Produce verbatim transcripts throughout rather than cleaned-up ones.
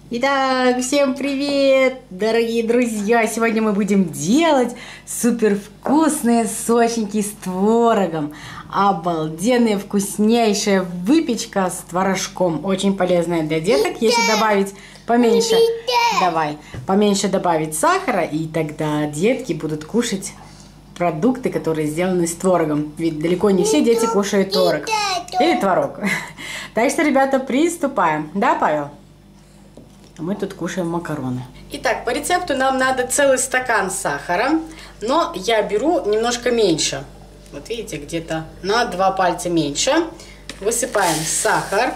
Итак, всем привет, дорогие друзья! Сегодня мы будем делать супер вкусные сочники с творогом. Обалденная, вкуснейшая выпечка с творожком. Очень полезная для деток, если добавить поменьше. Давай, поменьше добавить сахара, и тогда детки будут кушать продукты, которые сделаны с творогом. Ведь далеко не все дети кушают творог. Или творог. Так что, ребята, приступаем. Да, Павел? А мы тут кушаем макароны. Итак, по рецепту нам надо целый стакан сахара, но я беру немножко меньше. Вот видите, где-то на два пальца меньше. Высыпаем сахар.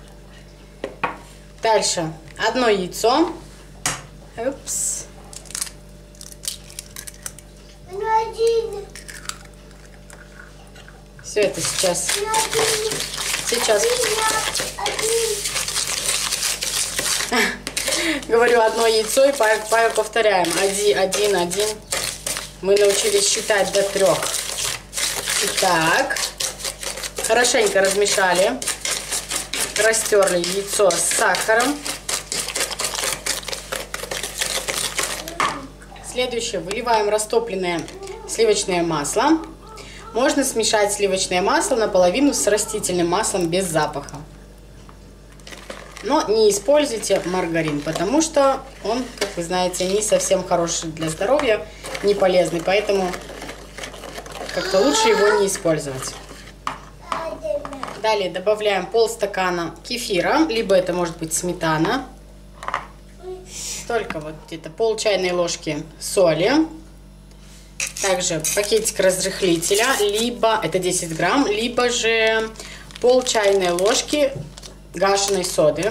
Дальше одно яйцо. Упс. Все это сейчас. Сейчас. Говорю одно яйцо, и Павел повторяем. Один, один, один. Мы научились считать до трех. Итак, хорошенько размешали. Растерли яйцо с сахаром. Следующее. Выливаем растопленное сливочное масло. Можно смешать сливочное масло наполовину с растительным маслом без запаха. Но не используйте маргарин, потому что он, как вы знаете, не совсем хороший для здоровья, не полезный, поэтому как-то лучше его не использовать. Далее добавляем полстакана кефира, либо это может быть сметана. Только вот где-то пол чайной ложки соли. Также пакетик разрыхлителя, либо это десять грамм, либо же пол чайной ложки гашеной соды.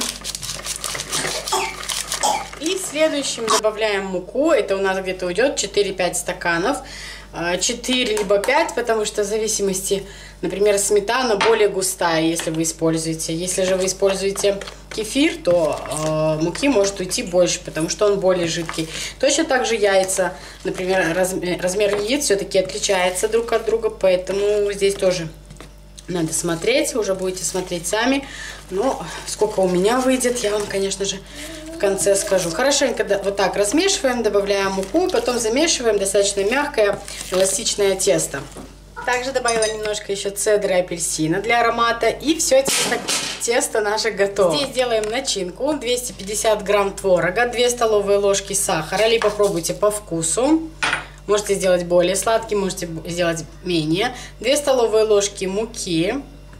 И следующим добавляем муку. Это у нас где-то уйдет четыре-пять стаканов. четыре либо пять, потому что в зависимости, например, сметана более густая, если вы используете. Если же вы используете кефир, то э, муки может уйти больше, потому что он более жидкий. Точно так же яйца, например, размер, размер яиц все-таки отличается друг от друга, поэтому здесь тоже надо смотреть, уже будете смотреть сами. Но сколько у меня выйдет, я вам, конечно же, в конце скажу. Хорошенько вот так размешиваем, добавляем муку, потом замешиваем достаточно мягкое эластичное тесто. Также добавила немножко еще цедры апельсина для аромата. И все, тесто, тесто наше готово. Здесь делаем начинку. двести пятьдесят грамм творога, две столовые ложки сахара, либо пробуйте по вкусу. Можете сделать более сладкий, можете сделать менее. две столовые ложки муки.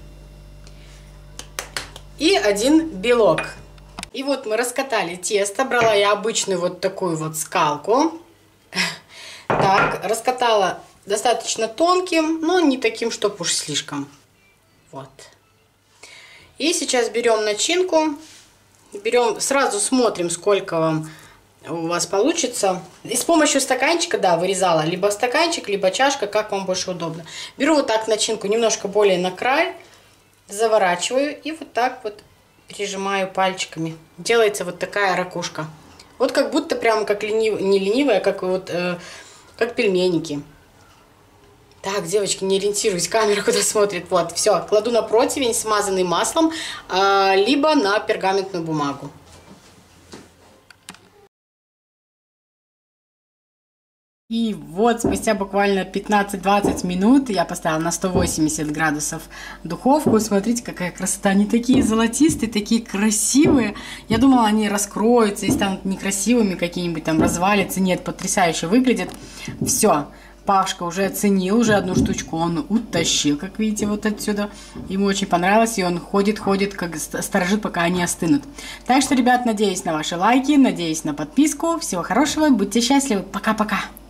И один белок. И вот мы раскатали тесто. Брала я обычную вот такую вот скалку. Так, раскатала достаточно тонким, но не таким, чтобы уж слишком. Вот. И сейчас берем начинку. Берем, сразу смотрим, сколько вам у вас получится. И с помощью стаканчика, да, вырезала либо стаканчик, либо чашка, как вам больше удобно. Беру вот так начинку немножко более на край, заворачиваю и вот так вот прижимаю пальчиками. Делается вот такая ракушка. Вот как будто прямо как ленив... не ленивая, как вот э, как пельменики. Так, девочки, не ориентируюсь, камера куда смотрит. Вот, все, кладу на противень, смазанный маслом, э, либо на пергаментную бумагу. И вот спустя буквально пятнадцать-двадцать минут я поставила на сто восемьдесят градусов духовку. Смотрите, какая красота. Они такие золотистые, такие красивые. Я думала, они раскроются и станут некрасивыми, какие-нибудь там развалятся. Нет, потрясающе выглядят. Все. Пашка уже оценил, уже одну штучку он утащил, как видите, вот отсюда. Ему очень понравилось, и он ходит, ходит, как сторожит, пока они остынут. Так что, ребят, надеюсь на ваши лайки, надеюсь на подписку. Всего хорошего, будьте счастливы. Пока-пока.